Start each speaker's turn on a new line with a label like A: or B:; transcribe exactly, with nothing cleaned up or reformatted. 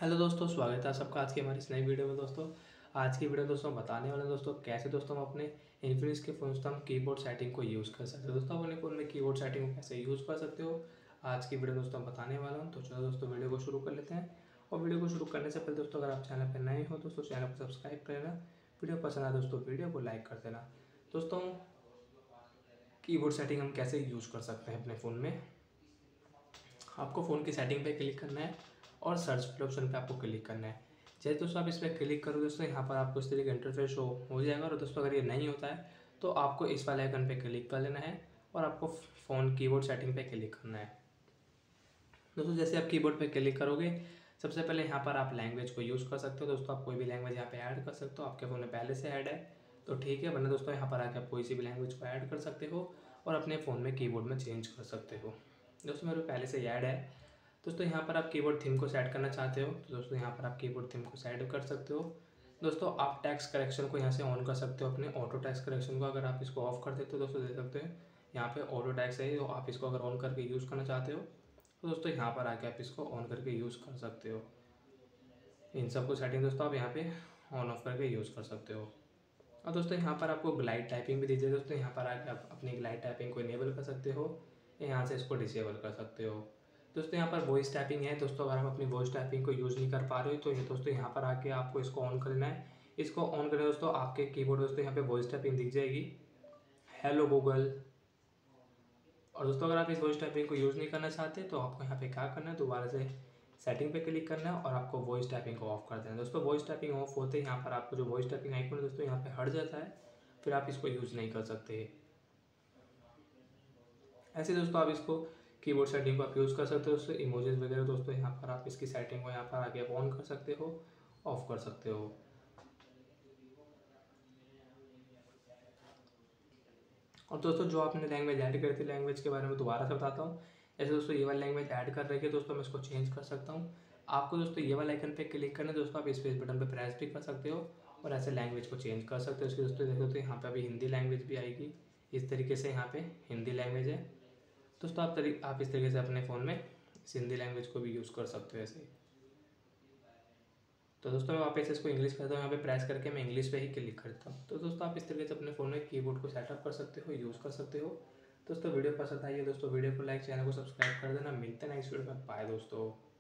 A: Hello दोस्तों, स्वागत है सबका आज की हमारी इस नई वीडियो में। दोस्तों आज की वीडियो दोस्तों बताने वाले हैं दोस्तों कैसे दोस्तों हम अपने इन्फिनिक्स के फ़ोन से हम कीबोर्ड सेटिंग को यूज़ कर सकते हो। दोस्तों अपने फ़ोन में कीबोर्ड सेटिंग को कैसे यूज़ कर सकते हो आज की वीडियो दोस्तों बताने वाला हूँ। तो चलो दोस्तों वीडियो को शुरू कर लेते हैं। और वीडियो को शुरू करने से पहले दोस्तों अगर आप चैनल पर नए हो दोस्तों चैनल को सब्सक्राइब कर लेना। वीडियो पसंद आए दोस्तों वीडियो को लाइक कर देना। दोस्तों कीबोर्ड सेटिंग हम कैसे यूज़ कर सकते हैं अपने फ़ोन में। आपको फ़ोन की सेटिंग पे क्लिक करना है और सर्च वाले ऑप्शन पे आपको क्लिक करना है। जैसे दोस्तों आप इस पर क्लिक करोगे दोस्तों यहाँ पर आपको इस तरीके का इंटरफेस शो हो जाएगा। और दोस्तों अगर ये नहीं होता है तो आपको इस वाले आइकन पे क्लिक कर लेना है और आपको फ़ोन कीबोर्ड सेटिंग पे क्लिक करना है। दोस्तों जैसे आप कीबोर्ड पे क्लिक करोगे सबसे पहले यहाँ पर आप लैंग्वेज को यूज़ कर सकते हो। दोस्तों आप कोई भी लैंग्वेज यहाँ पे ऐड कर सकते हो। आपके फ़ोन में पहले से ऐड है तो ठीक है, वरना दोस्तों यहाँ पर आके आप कोई सी भी लैंग्वेज को ऐड कर सकते हो और अपने फ़ोन में कीबोर्ड में चेंज कर सकते हो। दोस्तों मेरे पहले से ऐड है। दोस्तों यहाँ पर आप कीबोर्ड थीम को सेट करना चाहते हो तो दोस्तों यहाँ पर आप कीबोर्ड थीम को सेट कर सकते हो। दोस्तों आप टेक्स्ट करेक्शन को यहाँ से ऑन कर सकते हो। अपने ऑटो टेक्स्ट करेक्शन को अगर आप इसको ऑफ कर देते हो दोस्तों देख सकते हैं यहाँ पे ऑटो टेक्स्ट है। तो आप इसको अगर ऑन करके यूज़ करना चाहते हो तो दोस्तों यहाँ पर आके आप इसको ऑन करके यूज़ कर सकते हो। इन सबको सेटिंग दोस्तों आप यहाँ पे ऑन ऑफ करके यूज़ कर सकते हो। और दोस्तों यहाँ पर आपको ग्लाइड टाइपिंग भी दीजिए। दोस्तों यहाँ पर आके आप अपनी ग्लाइड टाइपिंग को इनेबल कर सकते हो, यहाँ से इसको डिसेबल कर सकते हो। दोस्तों यहाँ पर वॉइस टाइपिंग है। दोस्तों अगर हम अपनी वॉइस टाइपिंग को यूज़ नहीं कर पा रहे हो तो ये दोस्तों यहाँ पर आके आपको इसको ऑन करना है। इसको ऑन करना दोस्तों आपके कीबोर्ड दोस्तों यहाँ पे वॉइस टाइपिंग दिख जाएगी, हेलो गूगल। और दोस्तों अगर आप इस वॉइस टाइपिंग को यूज़ नहीं करना चाहते तो आपको यहाँ पे क्या करना है, दोबारा से सेटिंग पे क्लिक करना है और आपको वॉइस टाइपिंग को ऑफ कर देना है। दोस्तों वॉइस टाइपिंग ऑफ होते ही यहाँ पर आपको जो वॉइस टाइपिंग आइकन है दोस्तों यहाँ पे हट जाता है, फिर आप इसको यूज़ नहीं कर सकते। ऐसे दोस्तों आप इसको कीबोर्ड सेटिंग को आप यूज़ कर सकते हो। दोस्तों इमोजीज वगैरह दोस्तों यहाँ पर आप इसकी सेटिंग को यहाँ पर आके आप ऑन कर सकते हो, ऑफ कर सकते हो। और दोस्तों जो आपने लैंग्वेज ऐड करी थी लैंग्वेज के बारे में दोबारा से बताता हूँ। जैसे दोस्तों ये वाली लैंग्वेज ऐड कर रही है दोस्तों मैं इसको चेंज कर सकता हूँ। आपको दोस्तों ये वाला आइकन पे क्लिक करना है। दोस्तों आप स्पेस बटन पे प्रेस भी कर सकते हो और ऐसे लैंग्वेज को चेंज कर सकते हो। इसके दोस्तों देखो तो यहाँ पे अभी हिंदी लैंग्वेज भी आएगी। इस तरीके से यहाँ पे हिंदी लैंग्वेज है। दोस्तों आप तरी आप इस तरीके से अपने फ़ोन में इस हिंदी लैंग्वेज को भी यूज़ कर सकते हो ऐसे। तो दोस्तों मैं वापस इसको इंग्लिश करता हूँ, यहाँ पे प्रेस करके मैं इंग्लिश पे ही क्लिक करता हूँ। तो दोस्तों आप इस तरीके से अपने फ़ोन में कीबोर्ड को सेटअप कर सकते हो, यूज़ कर सकते हो। दोस्तों वीडियो पसंद आई है दोस्तों वीडियो को लाइक, चैनल को सब्सक्राइब कर देना। मिलते हैं नेक्स्ट वीडियो में। बाय दोस्तों।